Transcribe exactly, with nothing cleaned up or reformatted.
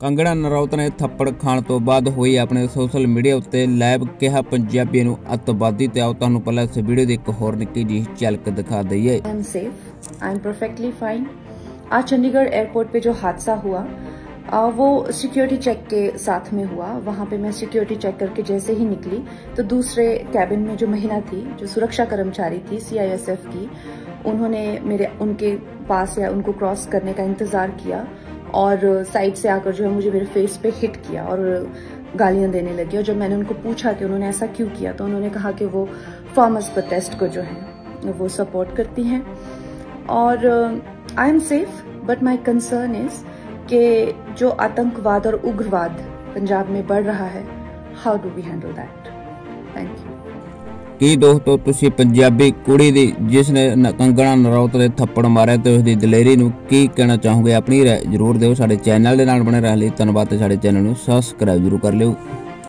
कंगना नरौत ने थप्पड़ खाण तो बाद हुई अपने सोशल मीडिया उत्ते लाइव कहा पंजाबियों नूं अतवादी। ते आओ तुहानूं पहला इस वीडियो दी एक होर निक्की जी झलक दिखा दईए। I am safe, I am perfectly fine. आज चंडीगढ़ एयरपोर्ट पे जो हादसा हुआ आ, वो सिक्योरिटी चेक के साथ में हुआ। वहां पे मैं सिक्योरिटी चेक करके जैसे ही निकली तो दूसरे कैबिन में जो महिला थी, जो सुरक्षा कर्मचारी थी सीआईएसएफ की, उन्होंने मेरे उनके पास या उनको क्रॉस करने का इंतजार किया और साइड से आकर जो है मुझे मेरे फेस पे हिट किया और गालियां देने लगी। और जब मैंने उनको पूछा कि उन्होंने ऐसा क्यों किया तो उन्होंने कहा कि वो फार्मर्स प्रोटेस्ट को जो है वो सपोर्ट करती हैं। और I am safe but my concern is कि जो आतंकवाद और उग्रवाद पंजाब में बढ़ रहा है, how do we handle that. Thank you. की दोस्तों तुसी पंजाबी कुड़ी दी जिसने कंगना नरौत दे थप्पड़ मारे ते उसदी दलेरी नूं की कहना चाहोगे? अपनी राय जरूर दिओ। साडे चैनल दे नाल बने रहण लई धन्नवाद ते साडे चैनल नूं सबसक्राइब जरूर कर लिओ।